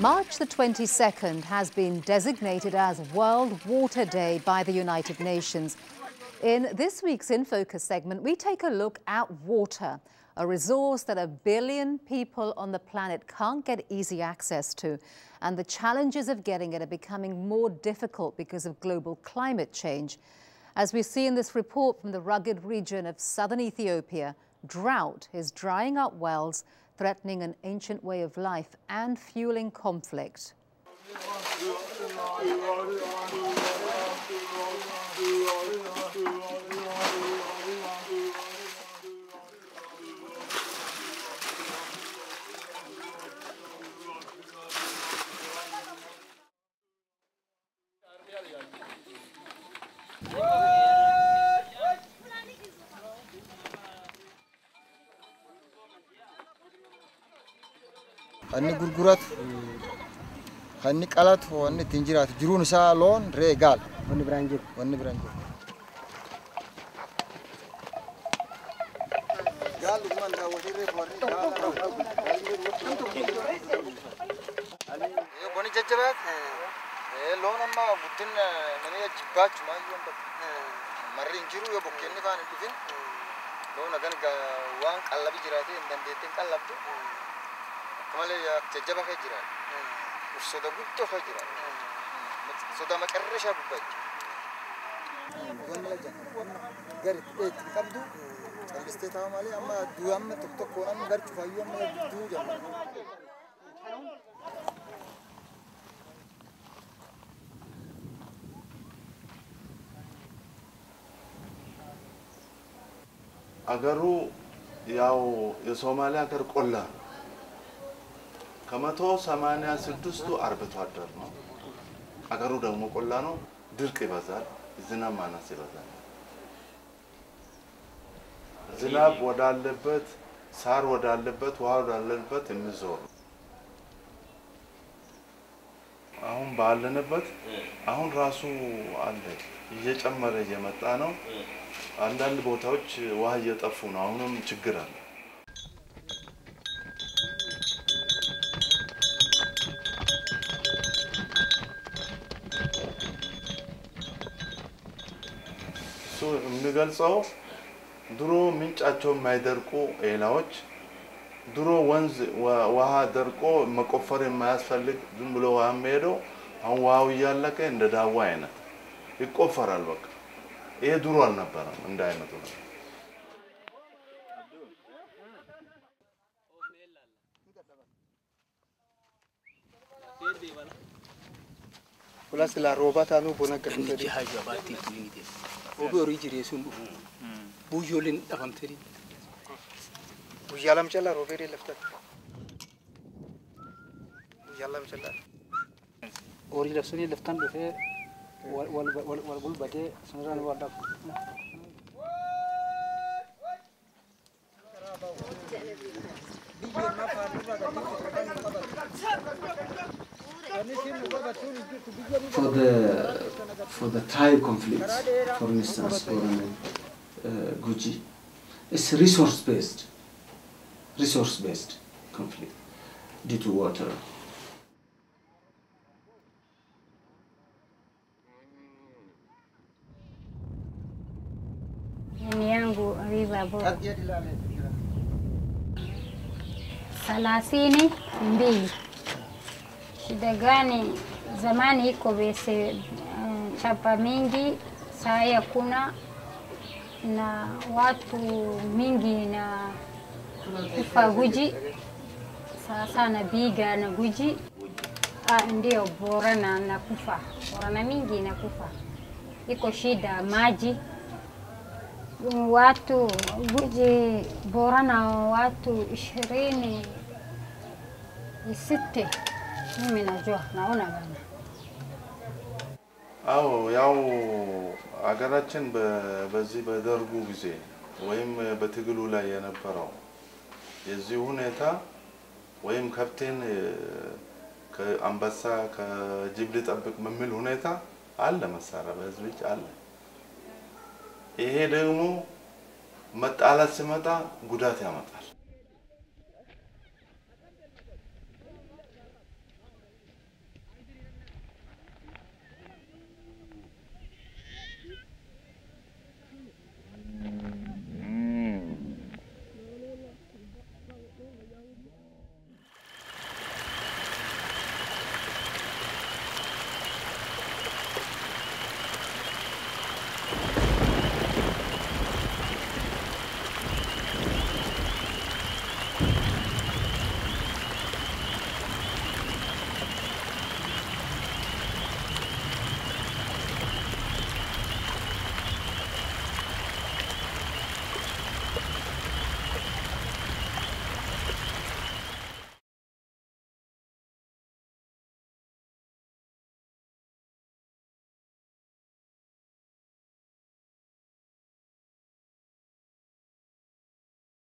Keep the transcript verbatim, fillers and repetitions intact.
March the twenty-second has been designated as World Water Day by the United Nations. In this week's In Focus segment, we take a look at water, a resource that a billion people on the planet can't get easy access to. And the challenges of getting it are becoming more difficult because of global climate change. As we see in this report from the rugged region of southern Ethiopia, drought is drying up wells, threatening an ancient way of life and fueling conflict. Anni gurgurat, anni qalat, anni tinjirat, jirun sa lon regal. Anni branjir, anni branjir. Gal man da wadi re bori gal. Ali yo boni jajjabat. Eh lon amma butin nani jibach ma yom bat. Marin jiru yo bokkenni fan dufin. Lon agan ga wan qallabi jirate ndandetin qallabtu. Kamalee jajjaba ka jira. Soda guddo ka jira. Soda makarrisha gubbachi. Gari et qabdu. Aliste taamali amma duam tok tok konan garchu fayyam du jamma. Agaru yaw የሶማሊያ አገር ቆላ ከመቶ ሰማንያ ስድስቱ አርብቶ አደር ነው አገሩ ደግሞ ቆላ ነው ድርቅ ይበዛል ዝናብ ማነስ ይበዛል ዝናብ ወዳለበት ሳር ወዳለበት ውሃ ወዳለበት እንዞር አሁን ባለንበት አሁን ራሱ አለ እየጨመረ እየመጣ ነው አንዳንድ ቦታዎች ውሃ እየጠፉ ነው አሁንም ችግር አለ ምንገልጸው ድሮ ምንጫቸው ማይደርቁ ኤላዎች ድሮ ወንዝ ውሃ ደርቆ መቆፈር የማያስፈልግ ዝም ብሎ ውሃ የሚሄደው አሁን ውሃው እያለቀ እንደ ዳዋ አይነት ይቆፈራል በቃ ይሄ ድሮ አልነበረም እንደ አይነቱ ነው Plus la roba tanu bona gandi haja bati kulide obi origine sun bu yolin afamteri bu yalam chala robe de lefta bu yalam chala ori lafsani leftan befe wal wal wal bul bade sunran wada For the for the Thai conflicts, for instance, for uh, Guji, it's resource-based, resource-based conflict due to water. Yangu riba bo. Salasini mbili. Shida gani zamani iko bese uh, chapa mingi saa kuna na watu mingi na kufa Guji sasa na biga na Guji ah, ndio bora na nakufa bora na mingi na kufa iko shida maji watu Guji bora na watu ishirini isite mimi najua naona bana አዎ ያው አገራችን በዚህ በደርጉ ጊዜ ወይም በትግሉ ላይ የነበረው የዚህ ሁኔታ ወይም ካፕቴን ከአምባሳ ከጅብ ሊጠብቅ በሚል ሁኔታ አለ መሳሪያ በህዝብ እጅ አለ ይሄ ደግሞ መጣላት ሲመጣ ጉዳት ያመጣል